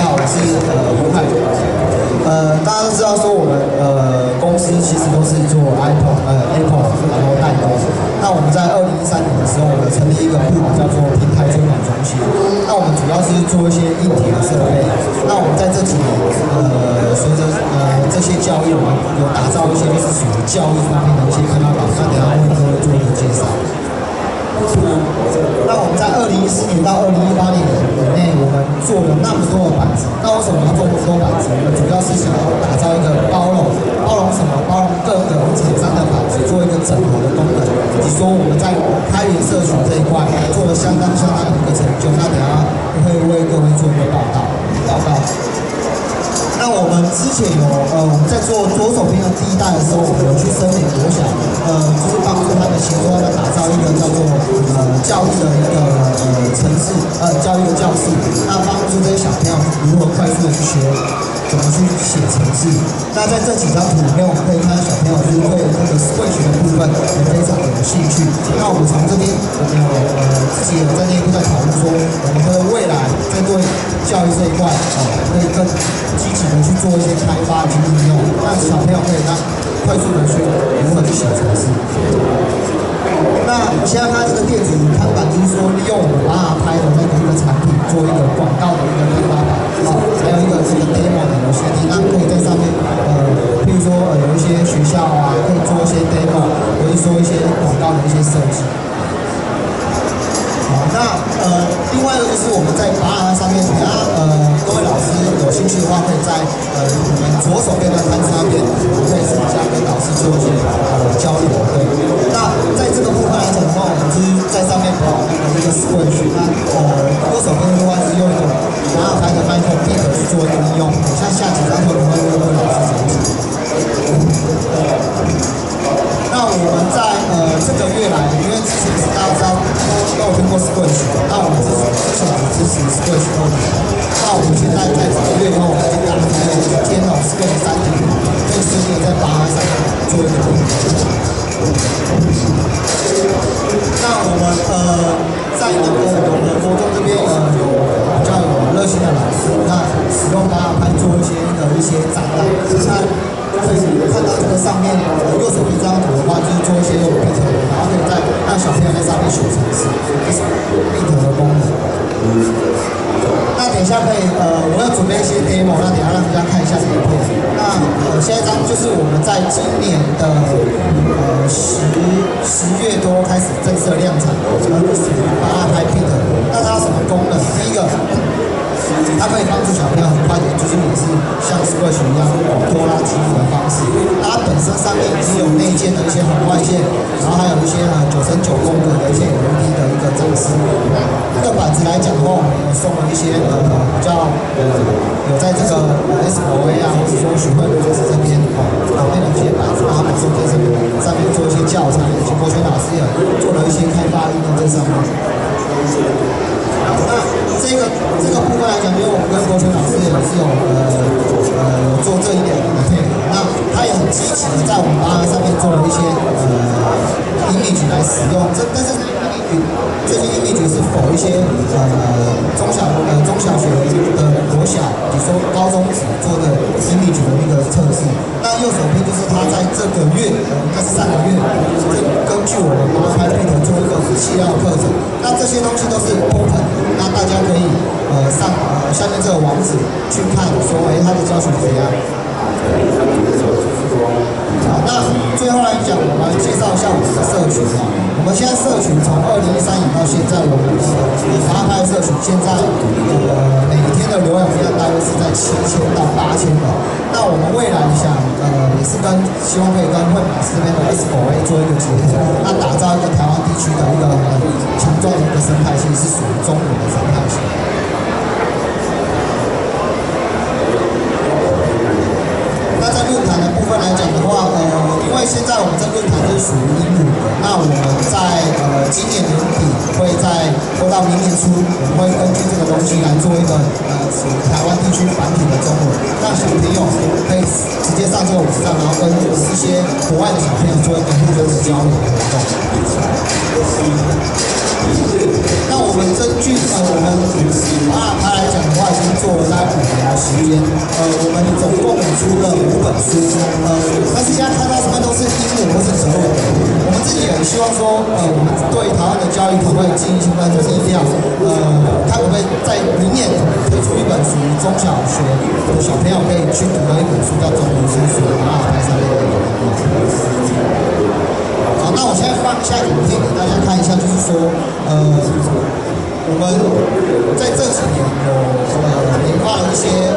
好，我是胡海。大家都知道说我们公司其实都是做 Apple 然后代工。那我们在2013年的时候，我们成立一个部门叫做平台推广中心。那我们主要是做一些硬体的设备。那我们在这几年随着这些教育，我们有打造一些就是属于教育方面的一些开发板。那等一下为各位做一个介绍。那我们在2014年到2018年内，我们做了那么多的板子。那为什么要做那么多板子？我们主要是想要打造一个包容什么？包容各个厂商的板子，做一个整合的功能。以及说我们在开源社群这一块做了相当的一个成就。那等一下会为各位做一个报告。那我们之前我们在做左手边的第一代的时候，我们有去森美国小，就是帮助他们协助他们打造一个叫做教育的一个城市，教育的教室，那帮助这些小朋友如何快速的去学怎么去写程式。那在这几张图里面，我们可以看到小朋友就是对这个Scratch的部分也非常有兴趣。那我们从这边我们自己有在内部在讨论说，我们的未来在对教育这一块可以更积极的去做一些开发及应用，让小朋友可以快速的去如何去写程式。那现在看这个电子看板，就是说利用我们把它拍的那个一个产品做一个广告的一个开发板，还有一个这个 demo 的CD，那可以在上面譬如说有一些学校啊，可以做一些 demo， 或者说一些广告的一些设计。好，那另外一个就是我们在答案上面，等下各位老师有兴趣的话，可以在我们左手边的摊子那边，我们可以私底下跟老师做一些交流。对，那在这个部分来讲的话，我们就是在上面跑一个Scratch，那右手边的话是用一个拿拍的 Micro Bit 去做一个应用，像下几张图我们会跟老师讲解。那我们在这个月来，因为之前大家知道都有听过 Scratch， 那我们之前支持 Scratch 2.0，那我们现在在这个月以后，我们已经打开了兼容 Scratch 3.0，可以顺利在8上做一个应用。那我们在那个我们国中这边有比较有热心的老师，那使用8拍做一些展览，那可以看到这个上面右手边这张图的话，就是做一些用 Bit， 然后可以让小朋友在上面学程式，这是 Bit 的功能。那等一下可以我要准备一些 demo， 那等一下让大家看一下影片。那下一张就是我们在今年的10月多开始正式量产，属于8拍 Bit。那它有什么功能？第一个，它可以帮助小朋友很快的，就是也是像 Scratch 一样拖拉积木的方式。它本身上面已经有内建的一些红外线，然后还有一些9×9宫格的一些 LED 的一个展示。这个板子来讲的话，我们有送了一些比较有在这个 SOA 啊，或者说许会公司这边旁边的一些板子，然后本身在上面做一些教材，以及国权老师也做了一些开发应用在上面。那这个部分来讲，因为我们跟国权老师也是有做这一点的配合，那他也很积极的在我们8上面做了一些image 来使用。但是这些image 是否一些中小学的国小，比如说高中只做的 image 的一个测试。那右手边就是他在这个月，应该是3个月，根据我们8拍 Bit 做一个系列课程。那这些东西都是 open， 那大家可以上下面这个网址去看，说他的教学怎样。好，那最后来讲，我们介绍一下我们的社群啊。我们现在社群从2013年到现在，我们8拍社群现在每天的浏览量大约是在7000到8000的。那我们未来想也是希望可以跟惠马斯这边的 SOA 做一个结合，那打造一个台湾地区的一个强壮的一个生态系，是属于中文的生态系。那在论坛的部分来讲的话，因为现在我们这论坛是属于英语的，那我们在今年年底会拖到明年初，我们会根据这个东西来做一个属于台湾地区繁体的中文，让小朋友可以直接上这个网站，然后跟一些国外的小朋友做一个互动的交流活动。那我们根据我们8拍来讲的话，已经做了大概5年的时间。我们总共出了5本书，但是现在看到上面都是英文或是德文的。我们自己也希望说，我们对台湾的教育可不可以进行相关的力量，看可不可以在明年推出一本属于中小学的小朋友可以去读的一本书，叫《中国书属马尔代上面的一个。好，那我现在放一下影片给大家看一下，就是说，我们在这几年有研发了一些。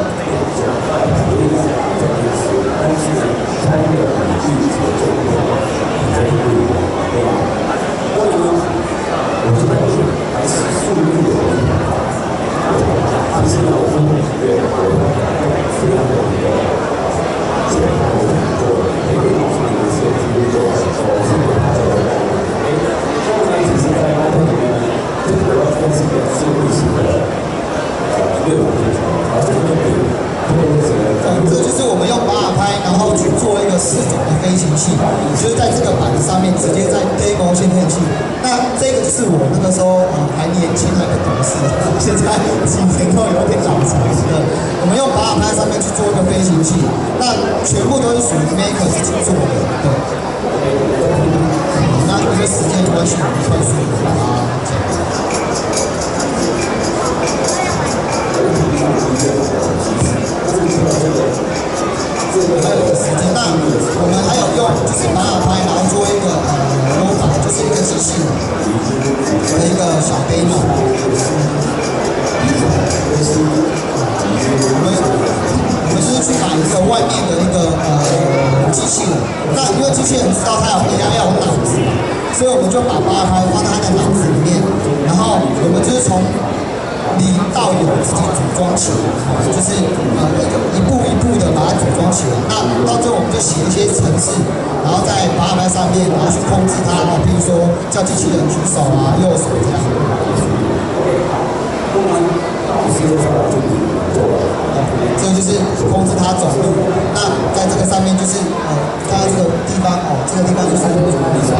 这就是我们用马尔拍，然后去做一个4种的飞行器，就是在这个板子上面直接在 demo 先天器。那这个是我那个时候还年轻还不懂事，现在几年后有点老成的。我们用马尔拍上面去做一个飞行器，那全部都是属于 Maker 自己做的，对。那因为时间关系，我们快速的把它讲。还有时间，那我们还有用就是马尔拍，然后做一个robot，就是一个机器人的一个小杯帽。我们就是去买一个外面的一个机器人，那因为机器人知道它要有脑子，所以我们就把马尔拍放在它的脑子里面，然后我们就是从0到有自己组装起来，就是一步一步的把它组装起来。那到最后我们就写一些程式，然后在马尔拍上面，然后去控制它，比如说叫机器人举手啊、右手这样。这就是控制它走路。那在这个上面就是看到这个地方这个地方就是。